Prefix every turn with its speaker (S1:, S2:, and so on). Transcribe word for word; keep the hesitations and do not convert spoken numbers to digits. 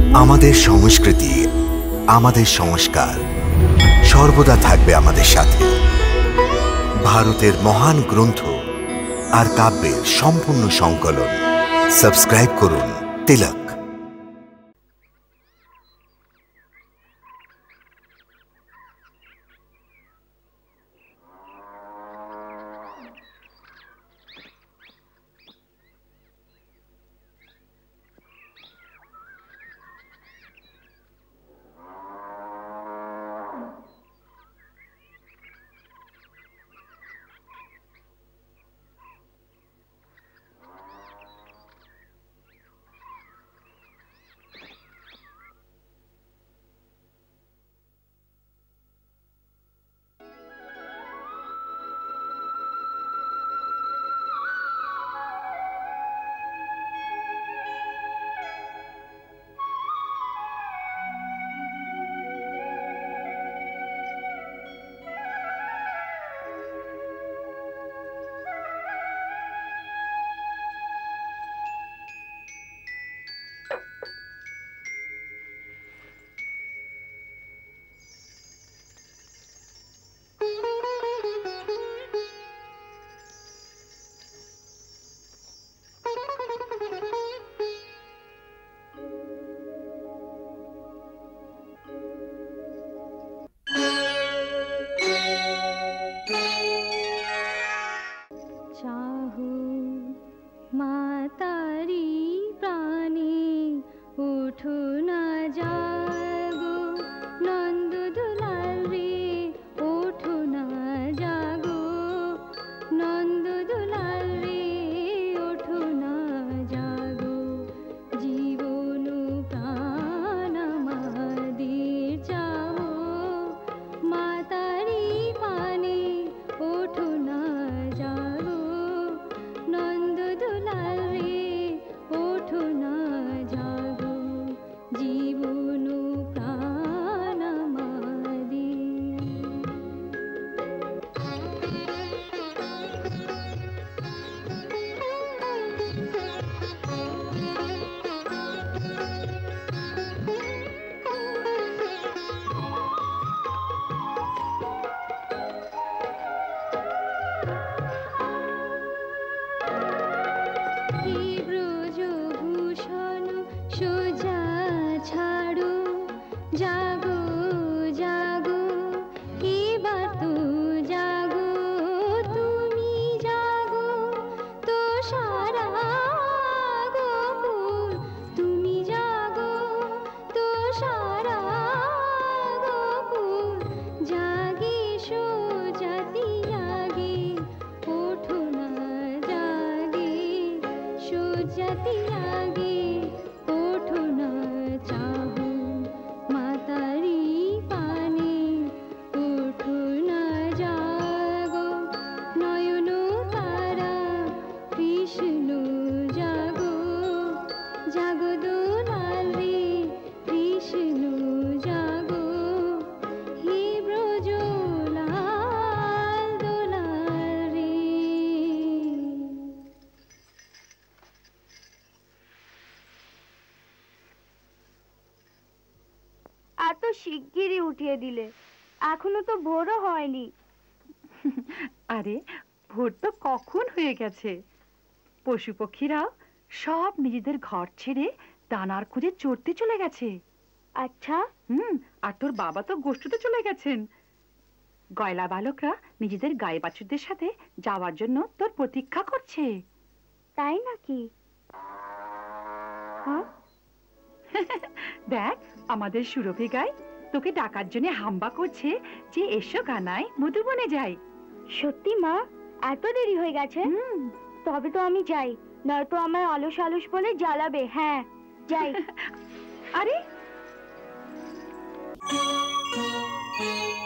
S1: আমাদের সংস্কৃতি, আমাদের সংস্কার সর্বদা থাকবে আমাদের সাথে। ভারতের মহান গ্রন্থ আর কাব্যের সম্পূর্ণ সংকলন। সাবস্ক্রাইব করুন তিলক।
S2: শিগগিরই উঠিয়ে দিলে, এখনো তো ভোরও হয়নি।
S3: আরে ভোর তো কখন হয়ে গেছে। পশু পক্ষীরা সব নিজেদের ঘর ছেড়ে দানার খুঁজে চড়তে চলে গেছে।
S2: আচ্ছা।
S3: হুম আর তোর বাবা তো গোষ্ঠীতে চলে গেছেন। গয়লা বালকরা নিজেদের গায়ে বাছুরদের সাথে যাওয়ার জন্য তোর প্রতীক্ষা করছে।
S2: তাই নাকি?
S3: হ্যাঁ দেখ আমাদের সুরভি গাই তোকে ডাকার জন্য হাম্বা করছে যে এসো গানায় মধুবনে যাই।
S2: সত্যি মা? এত দেরি হয়ে গেছে? তবে তো আমি যাই, নয়তো আমায় অলস অলস বলে জ্বালাবে। হ্যাঁ যাই।
S3: আরে